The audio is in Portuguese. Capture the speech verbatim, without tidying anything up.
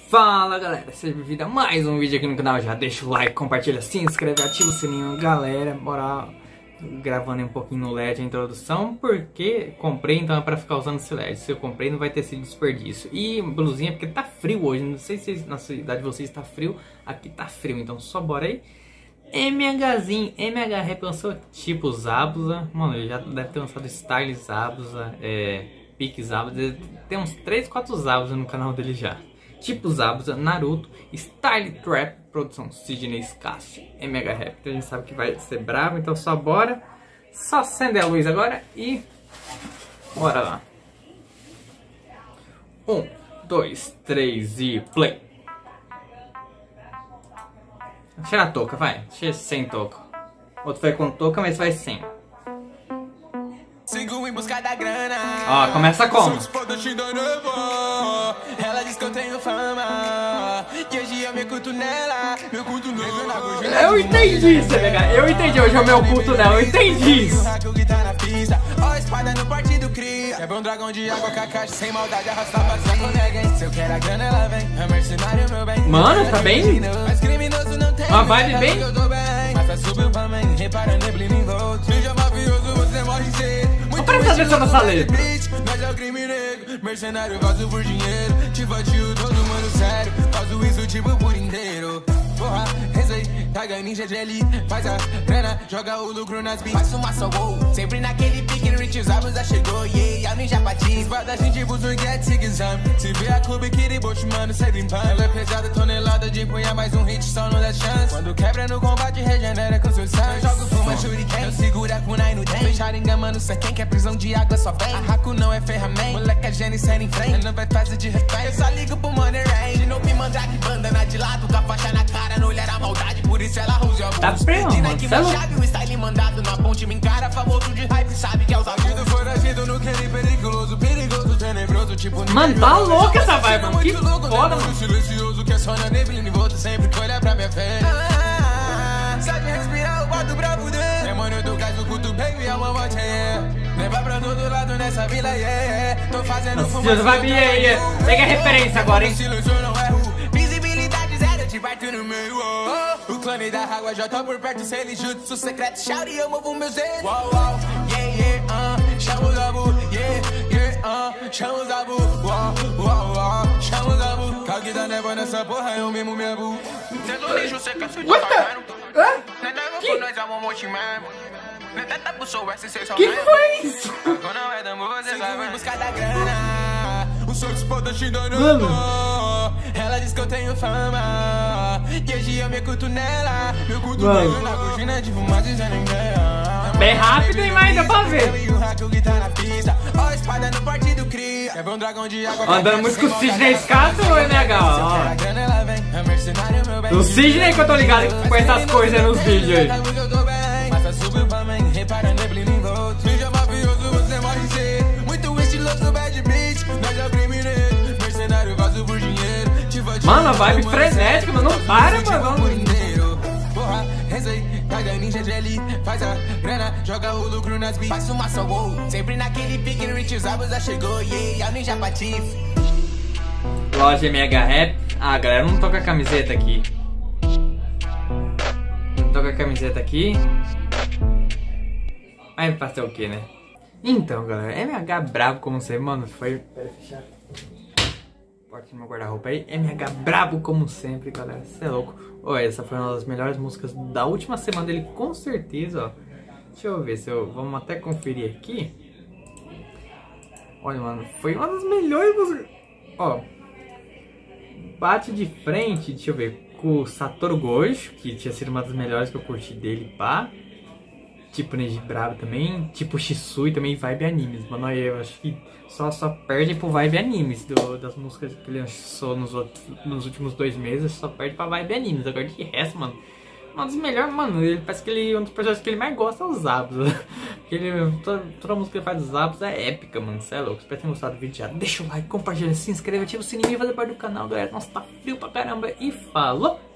Fala galera, seja bem-vindo a mais um vídeo aqui no canal. Já deixa o like, compartilha, se inscreve, ativa o sininho. Galera, bora gravando um pouquinho no L E D a introdução, porque comprei, então é pra ficar usando esse L E D. Se eu comprei não vai ter sido desperdício. E blusinha porque tá frio hoje, não sei se na cidade de vocês tá frio, aqui tá frio, então só bora aí. MHzinho, M H Rap lançou tipo Zabuza, mano, ele já deve ter lançado Style Zabuza, é, Pique Zabuza, tem uns três, quatro Zabuza no canal dele já. Tipo Zabuza, Naruto, Style Trap, produção Sidney Scast, M H Rap. Então a gente sabe que vai ser bravo, então só bora. Só acender a luz agora e bora lá. Um, dois, três e play. Tira a touca, vai. Tira sem touca. Outro vai com touca, mas vai sem. Sigo em busca da grana. Ó, começa como? Ela diz que eu tenho fama, que hoje eu me culto nela. Meu culto nela. Eu entendi, C B H. Eu entendi. Hoje é o meu culto dela. Eu entendi isso. Ó, espada no partido cria. Quebra um dragão de água com a caixa sem maldade. Arrasta pra cima com ninguém. Se eu quero a grana, ela vem. É mercenário, meu bem. Mano, tá bem? Mas criminoso não tem. Uma vibe bem. Mas tá subiu pra mim. Repara neblina em volta. Ninja mafioso, você morre cedo. Vou prestar atenção nessa letra. Mas é o crime negro, mercenário, vaso por dinheiro. Te batio todo mundo sério, faço isso tipo por inteiro. Porra, rezei, taga ninja de elite. Faz a grana, joga o lucro nas beats. Faz uma só gol, sempre naquele pique. Rich Zabuza chegou, yeah, a ninja patins. Espadachim tipo Zurget, sigue exame. Se vê a clube que deboche, mano, cê limpando. Ela é pesada, tonelada de empunhar, mais um hit só não dá chance. Quando quebra no combate, regenera com seu sangue. Jogo fuma, shuriken, eu seguro a kunai no dente. Sharingan, mano, cê quem quer prisão de água só vem. A Haku não é ferramenta, moleque é gênio sendo em frente. Não vai fazer de refém, eu só ligo pro money rain. De novo me mandar que bandana de lado, com a faixa na cara, não olhar a maldade, por isso ela usa o tá preso, mano, que não chave, o style mandado na ponte me encara, famoso de hype, sabe que é os agidos. Foragido no que perigoso, perigoso, tenebroso, tipo... Mano, tá louca essa vibe, mano, que foda, mano. Silencioso, que é só na neblina e volta sempre que olhar pra minha frente. Sabe respirar, eu boto bravo dentro. Demônio do gás, o culto baby, é uma morte, yeah. Leva pra todo lado nessa vila, yeah. Tô fazendo fumaça. Vai vir aí, pega a referência agora, hein. Silêncio não erro, visibilidade zero, te bato no meio, oh. O clã da água já tá por perto, sem ele jutsu secreto, shout e eu movo meus dedos. Uau, uau, yeah, yeah, uh, chama o Zabu, yeah, yeah, uh, chama o Zabu, uau, uau, uau, chama o Zabu. Cague da névoa nessa porra, eu mesmo me abu. Sendo lixo, você cansa de tocar. Que? Nós é um monte mesmo. Que foi isso? Sigo em busca da grana. O seu espadachim da Mano. Ela diz que eu tenho fama, que hoje eu me culto nela. Meu culto Mano. na cortina de fumar dizendo em Bem rápido, hein, mas dá pra ver. Ó, espada no partido cria. Quebra um dragão de água. Andando muito com o Sidney Scast ou M H? Ó. O Sidney que eu tô ligado com essas coisas nos vídeos aí. Mas tá subiu pra mim, repara neblina em volta. Ninja mafioso, você morre cedo. Muito estiloso, bad bitch. Nós é o crime negro, mercenário, vaso por dinheiro. Mano, a vibe frenética, mano, não para, mano. Porra, rezei, taga ninja de elite. Faz a grana, joga o lucro nas beats. Faz uma só gol, sempre naquele pique. Rich Zabuza chegou, yeah, a ninja patife. Loja M H Rap. Ah, galera, não tô com a camiseta aqui. Não tô com a camiseta aqui. Mas pra ser o que, né? Então, galera, M H brabo como sempre, mano. Foi. Pera, fechar. Porta no meu guarda-roupa aí. M H brabo como sempre, galera. Você é louco. Ô, essa foi uma das melhores músicas da última semana dele, com certeza, ó. Deixa eu ver se eu. Vamos até conferir aqui. Olha, mano, foi uma das melhores músicas. Ó. Bate de frente, deixa eu ver, com o Satoru Gojo, que tinha sido uma das melhores que eu curti dele, pá. Tipo Neji Brabo também, tipo Shisui também, vibe animes. Mano, eu acho que só, só perde pro vibe animes do, das músicas que ele lançou nos, outros, nos últimos dois meses, só perde pra vibe animes. Agora de resto, mano, uma das melhores, mano, ele parece que ele, um dos personagens que ele mais gosta é o Zabuza. Ele, toda, toda a música que ele faz do Zabuza é épica, mano, cê é louco. Espero que tenham gostado do vídeo, já deixa o like, compartilha, se inscreve, ativa o sininho e fazer parte do canal, galera. Nossa, tá frio pra caramba e falou!